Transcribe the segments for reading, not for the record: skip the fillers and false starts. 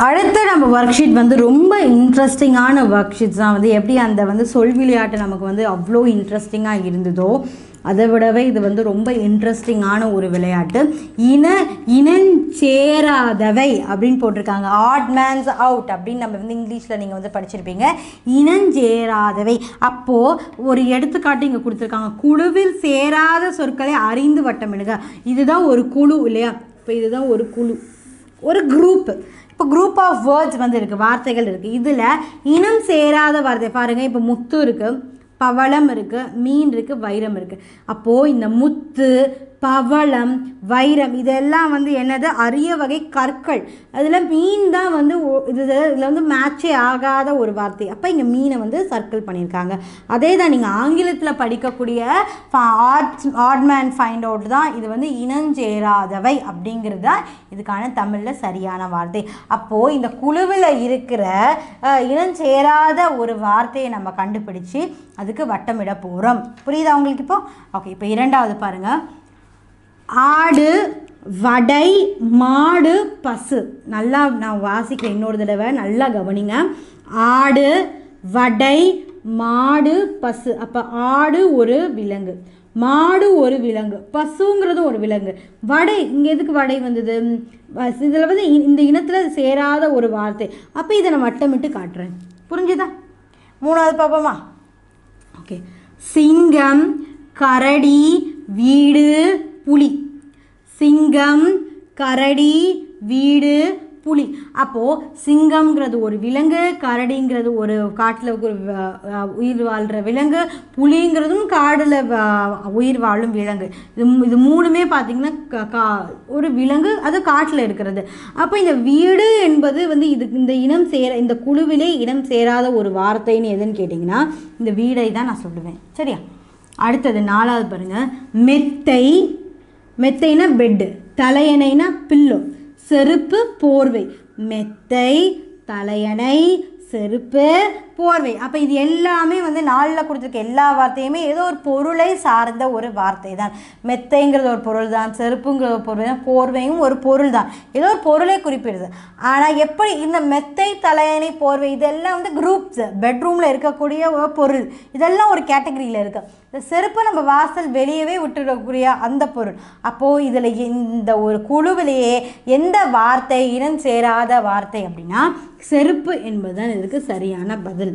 அடுத்து நம்ம work sheet வந்து ரொம்ப இன்ட்ரெஸ்டிங்கான ஒர்க் ஷீட்ஸ் தான். வந்து எப்படி அந்த வந்து சொல் விளையாட்டு நமக்கு வந்து அவ்வளோ இன்ட்ரெஸ்டிங்காக இருந்ததோ அதை விடவே இது வந்து ரொம்ப இன்ட்ரெஸ்டிங்கான ஒரு விளையாட்டு. இனஞ்சேராதவை அப்படின்னு போட்டிருக்காங்க. ஆட் மேன்ஸ் அவுட் அப்படின்னு நம்ம வந்து இங்கிலீஷில் நீங்கள் வந்து படிச்சிருப்பீங்க. இனஞ்சேராதவை. அப்போது ஒரு எடுத்துக்காட்டு இங்கே கொடுத்துருக்காங்க. குழுவில் சேராத சொற்களை அறிந்து வட்டமிடுங்க. இதுதான் ஒரு குழு இல்லையா? இப்போ இதுதான் ஒரு குழு, ஒரு குரூப். இப்போ குரூப் ஆஃப் வேர்ட்ஸ் வந்து இருக்குது, வார்த்தைகள் இருக்குது. இதில் இனம் சேராத வார்த்தை பாருங்கள். இப்போ முத்து இருக்குது, பவளம் இருக்குது, மீன் இருக்குது, வைரம் இருக்குது. அப்போது இந்த முத்து, பவளம், வைரம் இதெல்லாம் வந்து என்னது? அரிய வகை கற்கள். அதில் மீன் தான் வந்து இதில் வந்து மேட்சே ஆகாத ஒரு வார்த்தை. அப்போ இங்கே மீனை வந்து சர்க்கிள் பண்ணியிருக்காங்க. அதே தான் நீங்கள் ஆங்கிலத்தில் படிக்கக்கூடிய ஆட் மேன் ஃபைண்ட் அவுட் தான் இது வந்து இனஞ்சேராதவை அப்படிங்கிறது தான் இதுக்கான தமிழில் சரியான வார்த்தை. அப்போது இந்த குழுவில் இருக்கிற இனஞ்சேராத ஒரு வார்த்தையை நம்ம கண்டுபிடிச்சி அதுக்கு வட்டமிட போகிறோம். புரியுதா உங்களுக்கு இப்போ? ஓகே, இப்போ இரண்டாவது பாருங்கள். ஆடு, வடை, மாடு, பசு. நல்லா நான் வாசிக்கிறேன் இன்னொரு தடவை, நல்லா கவனிங்க. ஆடு, வடை, மாடு, பசு. அப்போ ஆடு ஒரு விலங்கு, மாடு ஒரு விலங்கு, பசுங்கிறது ஒரு விலங்கு. வடை இங்கே எதுக்கு வடை வந்தது? இதில் வந்து இந்த இனத்தில் சேராத ஒரு வார்த்தை. அப்போ இதை நான் வட்டமிட்டு காட்டுறேன். புரிஞ்சுதா? மூணாவது பார்ப்போமா? ஓகே. சிங்கம், கரடி, வீடு, புலி. சிங்கம், கரடி, வீடு, புலி. அப்போது சிங்கம்ங்கிறது ஒரு விலங்கு, கரடிங்கிறது ஒரு காட்டில் ஒரு உயிர் வாழ்கிற விலங்கு, புலிங்கிறதும் காடில் உயிர் வாழும் விலங்கு. இது மூணுமே பார்த்திங்கன்னா ஒரு விலங்கு, அது காட்டில் இருக்கிறது. அப்போ இந்த வீடு என்பது வந்து இந்த இனம் இந்த குழுவிலே இனம் சேராத ஒரு வார்த்தைன்னு எதுன்னு கேட்டிங்கன்னா இந்த வீடை தான் நான் சொல்லுவேன். சரியா? அடுத்தது நாலாவது பாருங்கள். மெத்தை. மெத்தைனா பெட்டு, தலையணைனா பில்லோ, செருப்பு, போர்வை. மெத்தை, தலையணை, செருப்பு, போர்வை. அப்போ இது எல்லாமே வந்து நாளில் கொடுத்துருக்க எல்லா வார்த்தையுமே ஏதோ ஒரு பொருளை சார்ந்த ஒரு வார்த்தை தான். மெத்தைங்கிறது ஒரு பொருள் தான், செருப்புங்கிறது ஒரு பொருள் தான், போர்வையும் ஒரு பொருள் தான், ஏதோ ஒரு பொருளை குறிப்பிடுது. ஆனால் எப்படி இந்த மெத்தை, தலையணை, போர்வை இதெல்லாம் வந்து குரூப்ஸ், பெட்ரூமில் இருக்கக்கூடிய ஒரு பொருள், இதெல்லாம் ஒரு கேட்டகரியில் இருக்குது. இந்த செருப்பை நம்ம வாசல் வெளியவே விட்டுடக்கூடிய அந்த பொருள். அப்போது இதில் இந்த ஒரு குழுவிலேயே எந்த வார்த்தை இனம் சேராத வார்த்தை அப்படின்னா செருப்பு என்பதுதான் இதுக்கு சரியான பதில்.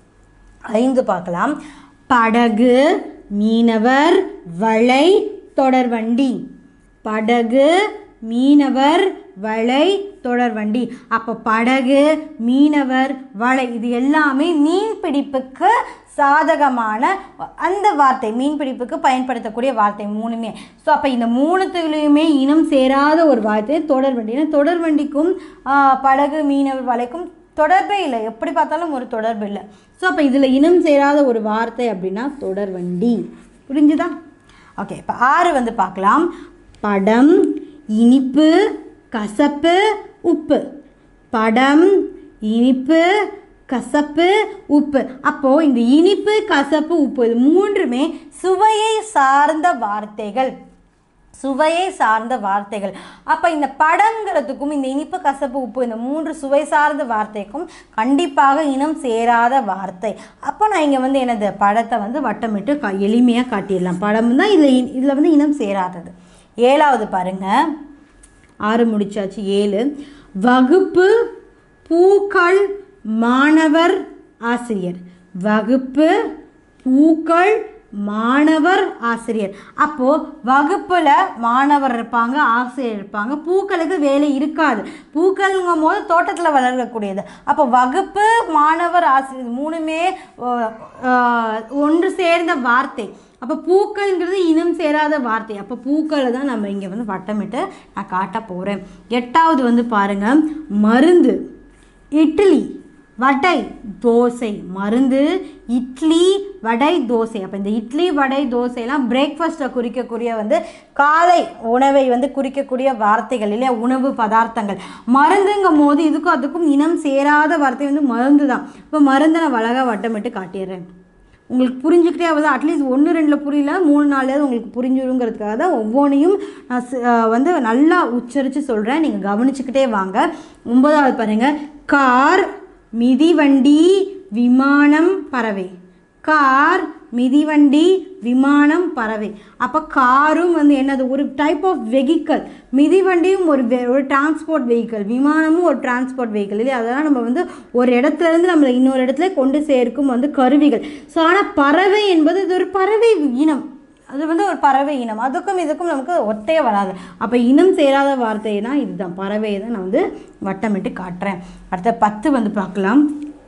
5 பார்க்கலாம். படகு, மீனவர், வலை, தொடர்வண்டி. படகு, மீனவர், வலை, தொடர்வண்டி. அப்போ படகு, மீனவர், வலை இது எல்லாமே மீன்பிடிப்புக்கு சாதகமான அந்த வார்த்தை, மீன்பிடிப்புக்கு பயன்படுத்தக்கூடிய வார்த்தை மூணுமே. ஸோ அப்போ இந்த மூணுத்துலேயுமே இனம் சேராத ஒரு வார்த்தை தொடர்வண்டி. ஏன்னா தொடர்வண்டிக்கும் படகு, மீனவர், வலைக்கும் தொடர்பே இல்லை, எப்படி பார்த்தாலும் ஒரு தொடர்பு இல்லை. ஸோ அப்போ இதில் இனம் சேராத ஒரு வார்த்தை அப்படின்னா தொடர்வண்டி. புரிஞ்சுதா? ஓகே, இப்போ 6 வந்து பார்க்கலாம். படம், இனிப்பு, கசப்பு, உப்பு. படம், இனிப்பு, கசப்பு, உப்பு. அப்போது இந்த இனிப்பு, கசப்பு, உப்பு இது மூன்றுமே சுவையை சார்ந்த வார்த்தைகள், சுவையை சார்ந்த வார்த்தைகள். அப்போ இந்த படங்கிறதுக்கும் இந்த இனிப்பு, கசப்பு, உப்பு இந்த 3 சுவை சார்ந்த வார்த்தைக்கும் கண்டிப்பாக இனம் சேராத வார்த்தை. அப்போ நான் இங்கே வந்து எனது படத்தை வந்து வட்டமிட்டு எளிமையாக காட்டிடலாம். படம் தான் இதில் வந்து இனம் சேராதது. 7வது பாருங்கள். 6 முடிச்சாச்சு. 7. வகுப்பு, பூக்கள், மாணவர், ஆசிரியர். வகுப்பு, பூக்கள், மாணவர், ஆசிரியர். அப்போது வகுப்பில் மாணவர் இருப்பாங்க, ஆசிரியர் இருப்பாங்க. பூக்களுக்கு வேலை இருக்காது. பூக்கள்ங்கும் போது தோட்டத்தில் வளரக்கூடியது. அப்போ வகுப்பு, மாணவர், ஆசிரியர் மூணுமே ஒன்று சேர்ந்த வார்த்தை. அப்போ பூக்கள்ங்கிறது இனம் சேராத வார்த்தை. அப்போ பூக்களை தான் நம்ம இங்கே வந்து வட்டமிட்டு நான் காட்ட போகிறேன். 8வது வந்து பாருங்கள். மருந்து, இட்லி, வடை, தோசை. மருந்து, இட்லி, வடை, தோசை. அப்போ இந்த இட்லி, வடை, தோசைலாம் பிரேக்ஃபாஸ்ட்டை குறிக்கக்கூடிய வந்து காலை உணவை வந்து குறிக்கக்கூடிய வார்த்தைகள் இல்லையா, உணவு பதார்த்தங்கள். மருந்துங்கும் போது இதுக்கும் அதுக்கும் இனம் சேராத வார்த்தை வந்து மருந்து தான். இப்போ மருந்து நான் அழகாக வட்டமிட்டு காட்டிடுறேன். உங்களுக்கு புரிஞ்சுக்கிட்டே ஆகுது. அட்லீஸ்ட் 1-2 புரியல, 3-4 உங்களுக்கு புரிஞ்சிருங்கிறதுக்காக தான் ஒவ்வொன்றையும் நான் வந்து நல்லா உச்சரித்து சொல்கிறேன். நீங்கள் கவனிச்சுக்கிட்டே வாங்க. 9வது பாருங்கள். கார், மிதிவண்டி, விமானம், பறவை. கார், மிதிவண்டி, விமானம், பறவை. அப்போ காரும் வந்து என்னது, ஒரு டைப் ஆஃப் வெஹிக்கல். மிதிவண்டியும் ஒரு டிரான்ஸ்போர்ட் வெஹிக்கல், விமானமும் ஒரு டிரான்ஸ்போர்ட் வெஹிக்கல் இல்லையா. அதெல்லாம் நம்ம வந்து ஒரு இடத்துலேருந்து நம்மளை இன்னொரு இடத்துல கொண்டு சேர்க்கும் வந்து கருவிகள். ஸோ ஆனால் பறவை என்பது இது ஒரு பறவை இனம், அது வந்து ஒரு பறவை இனம். அதுக்கும் இதுக்கும் நமக்கு ஒத்தே வராது. அப்போ இனம் சேராத வார்த்தைனா இதுதான், பறவையை தான் நான் வந்து வட்டமிட்டு காட்டுறேன். அடுத்த 10 வந்து பார்க்கலாம்.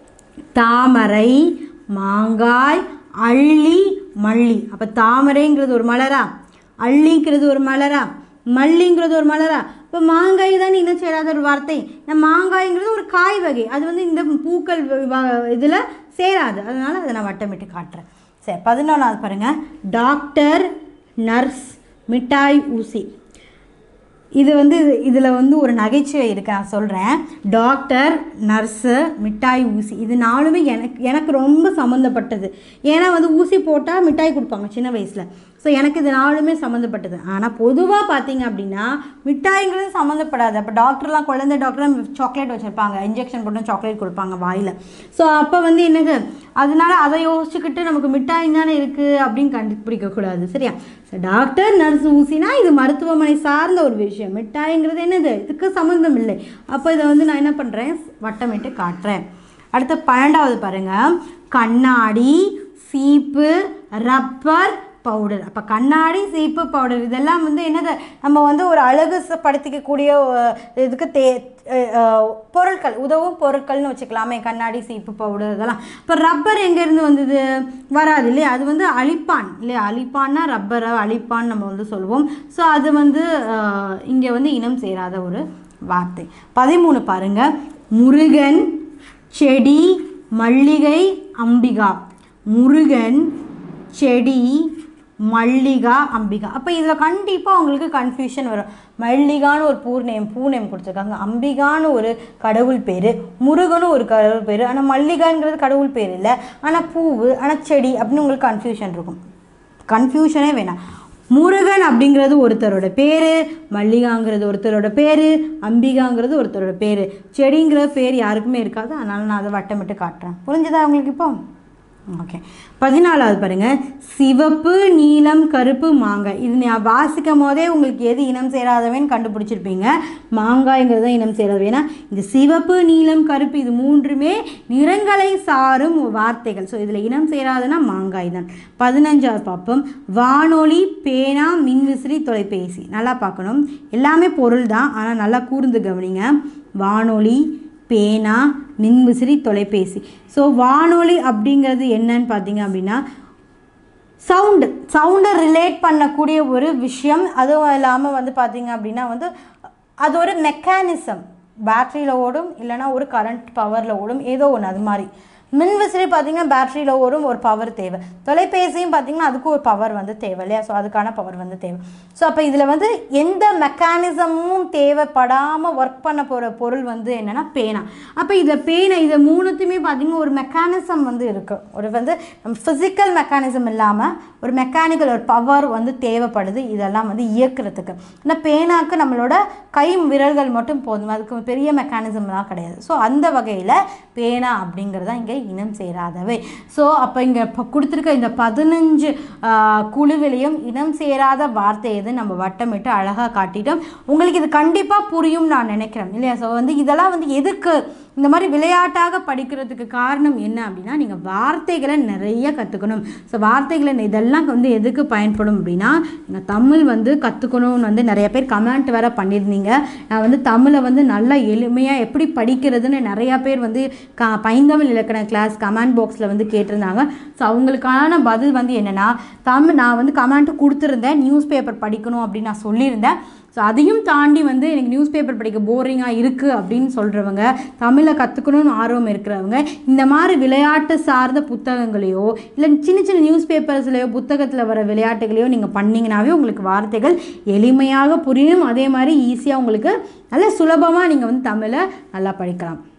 தாமரை, மாங்காய், அள்ளி, மல்லி. அப்போ தாமரைங்கிறது ஒரு மலரா, அள்ளிங்கிறது ஒரு மலரா, மல்லிங்கிறது ஒரு மலரா. இப்போ மாங்காய் தான் இனம் சேராத ஒரு வார்த்தை. மாங்காய்ங்கிறது ஒரு காய் வகை, அது வந்து இந்த பூக்கள் இதில் சேராது. அதனால் அதை நான் வட்டமிட்டு காட்டுறேன். சரி, 11வது பாருங்கள். டாக்டர், நர்ஸ், மிட்டாய், ஊசி. இது வந்து இதில் வந்து ஒரு நகைச்சுவை இருக்குது, நான் சொல்கிறேன். டாக்டர், நர்ஸு, மிட்டாய், ஊசி, இது 4மே எனக்கு ரொம்ப சம்மந்தப்பட்டது. ஏன்னா வந்து ஊசி போட்டால் மிட்டாய் கொடுப்பாங்க சின்ன வயசில். ஸோ எனக்கு இது 4மே சம்மந்தப்பட்டது. ஆனால் பொதுவாக பார்த்தீங்க அப்படின்னா மிட்டாய்ங்கிறது சம்மந்தப்படாது. அப்போ டாக்டர்லாம், குழந்தை டாக்டர்லாம் சாக்லேட் வச்சுருப்பாங்க, இன்ஜெக்ஷன் போட்டு சாக்லேட் கொடுப்பாங்க வாயில். ஸோ அப்போ வந்து என்னது, அதனால அதை யோசிச்சுக்கிட்டு நமக்கு மிட்டாய் தானே இருக்குது அப்படின்னு கண்டுபிடிக்கக்கூடாது. சரியா? ஸோ டாக்டர், நர்ஸ், ஊசினா இது மருத்துவமனை சார்ந்த ஒரு விஷயம். மிட்டாய்ங்கிறது என்னது, இதுக்கு சம்மந்தம் இல்லை. அப்போ இதை வந்து நான் என்ன பண்ணுறேன், வட்டமிட்டு காட்டுறேன். அடுத்த 12வது பாருங்கள். கண்ணாடி, சீப்பு, ரப்பர், பவுடர். அப்போ கண்ணாடி, சீப்பு, பவுடர் இதெல்லாம் வந்து என்னது, நம்ம வந்து ஒரு அழகு படுத்திக்கக்கூடிய இதுக்கு பொருட்கள், உதவும் பொருட்கள்னு வச்சுக்கலாமே. கண்ணாடி, சீப்பு, பவுடர் இதெல்லாம். இப்போ ரப்பர் எங்கேருந்து வந்தது, வராது இல்லையா. அது வந்து அழிப்பான் இல்லையா. அழிப்பான்னா ரப்பரை அழிப்பான் நம்ம வந்து சொல்லுவோம். ஸோ அது வந்து இங்கே வந்து இனம் சேராத ஒரு வார்த்தை. 13 பாருங்கள். முருகன், செடி, மல்லிகை, அம்பிகா. முருகன், செடி, மல்லிகா, அம்பிகா. அப்போ இதில் கண்டிப்பாக உங்களுக்கு கன்ஃபியூஷன் வரும். மல்லிகான்னு ஒரு பூ நேம் கொடுத்துருக்காங்க, அம்பிகான்னு ஒரு கடவுள் பேர், முருகனும் ஒரு கடவுள் பேர். ஆனால் மல்லிகாங்கிறது கடவுள் பேர் இல்லை, ஆனால் பூவு, ஆனால் செடி அப்படின்னு உங்களுக்கு கன்ஃபியூஷன் இருக்கும். கன்ஃபியூஷனே வேணாம். முருகன் அப்படிங்கிறது ஒருத்தரோட பேர், மல்லிகாங்கிறது ஒருத்தரோட பேர், அம்பிகாங்கிறது ஒருத்தரோட பேர். செடிங்கிற பேர் யாருக்குமே இருக்காது. அதனால் நான் அதை வட்டமிட்டு காட்டுறேன். புரிஞ்சுதா உங்களுக்கு இப்போ? ஓகே. 14வது பாருங்கள். சிவப்பு, நீலம், கருப்பு, மாங்காய். இது நான் வாசிக்கும் போதே உங்களுக்கு எது இனம் சேராதவன்னு கண்டுபிடிச்சிருப்பீங்க. மாங்காய்ங்கிறது தான் இனம் சேராது. ஏன்னா இந்த சிவப்பு, நீலம், கருப்பு இது 3மே நிறங்களை சாரும் வார்த்தைகள். ஸோ இதில் இனம் சேராதுன்னா மாங்காய் தான். 15வது பார்ப்போம். வானொலி, பேனா, மின்விசிறி, தொலைபேசி. நல்லா பார்க்கணும், எல்லாமே பொருள் தான், ஆனால் நல்லா கூர்ந்து கவனிங்க. வானொலி, பேனா, மின்விசிறி, தொலைபேசி. ஸோ வானொலி அப்படிங்கிறது என்னன்னு பார்த்தீங்க அப்படின்னா சவுண்டை ரிலேட் பண்ணக்கூடிய ஒரு விஷயம். அதுவும் இல்லாமல் வந்து பார்த்தீங்க அப்படின்னா வந்து அது ஒரு மெக்கானிசம். பேட்டரியில் ஓடும், இல்லைனா ஒரு கரண்ட் பவரில் ஓடும், ஏதோ ஒன்று. அது மாதிரி மின்விசிறி பார்த்திங்கன்னா பேட்டரியில் ஓடும், ஒரு பவர் தேவை. தொலைபேசியும் பார்த்திங்கன்னா அதுக்கு ஒரு பவர் வந்து தேவை இல்லையா. ஸோ அதுக்கான பவர் வந்து தேவை. ஸோ அப்போ இதில் வந்து எந்த மெக்கானிசமும் தேவைப்படாமல் ஒர்க் பண்ண போகிற பொருள் வந்து என்னென்னா பேனா. அப்போ இதில் பேனா இது 3த்துமே பார்த்திங்கன்னா ஒரு மெக்கானிசம் வந்து இருக்குது. ஒரு வந்து ஃபிசிக்கல் மெக்கானிசம் இல்லாமல் ஒரு மெக்கானிக்கல் ஒரு பவர் வந்து தேவைப்படுது இதெல்லாம் வந்து இயக்கிறதுக்கு. ஆனால் பேனாவுக்கு நம்மளோட கை விரல்கள் மட்டும் போதும், அதுக்கு பெரிய மெக்கானிசம்லாம் கிடையாது. ஸோ அந்த வகையில் பேனா அப்படிங்கிறதா இங்கே இனம் சேராதவை. ஸோ அப்போ இங்கே கொடுத்துருக்க இந்த 15 குழுவிலையும் இனம் சேராத வார்த்தை எது நம்ம வட்டமிட்டு அழகாக காட்டிட்டோம். உங்களுக்கு இது கண்டிப்பாக புரியும் நான் நினைக்கிறேன் இல்லையா. ஸோ வந்து இதெல்லாம் வந்து எதுக்கு இந்த மாதிரி விளையாட்டாக படிக்கிறதுக்கு காரணம் என்ன அப்படின்னா, நீங்கள் வார்த்தைகளை நிறைய கற்றுக்கணும். ஸோ வார்த்தைகளை இதெல்லாம் வந்து எதுக்கு பயன்படும் அப்படின்னா, நீங்கள் தமிழ் வந்து கற்றுக்கணும்னு வந்து நிறைய பேர் கமெண்ட் வேறு பண்ணியிருந்தீங்க. நான் வந்து தமிழை வந்து நல்லா எளிமையாக எப்படி படிக்கிறதுன்னு நிறையா பேர் வந்து பைந்தமிழ் இலக்கண கிளாஸ் கமெண்ட் பாக்ஸில் வந்து கேட்டிருந்தாங்க. ஸோ அவங்களுக்கான பதில் வந்து என்னென்னா, நான் வந்து கமெண்ட்டு கொடுத்துருந்தேன், நியூஸ் பேப்பர் படிக்கணும் அப்படின்னு நான் சொல்லியிருந்தேன். ஸோ அதையும் தாண்டி வந்து எனக்கு நியூஸ் பேப்பர் படிக்க போரிங்காக இருக்குது அப்படின்னு சொல்கிறவங்க, தமிழை கற்றுக்கணும்னு ஆர்வம் இருக்கிறவங்க, இந்த மாதிரி விளையாட்டு சார்ந்த புத்தகங்களையோ இல்லை சின்ன சின்ன நியூஸ் பேப்பர்ஸ்லையோ புத்தகத்தில் வர விளையாட்டுகளையோ நீங்கள் பண்ணிங்கனாவே உங்களுக்கு வார்த்தைகள் எளிமையாக புரியும். அதே மாதிரி ஈஸியாக உங்களுக்கு நல்ல சுலபமாக நீங்கள் வந்து தமிழை நல்லா படிக்கலாம்.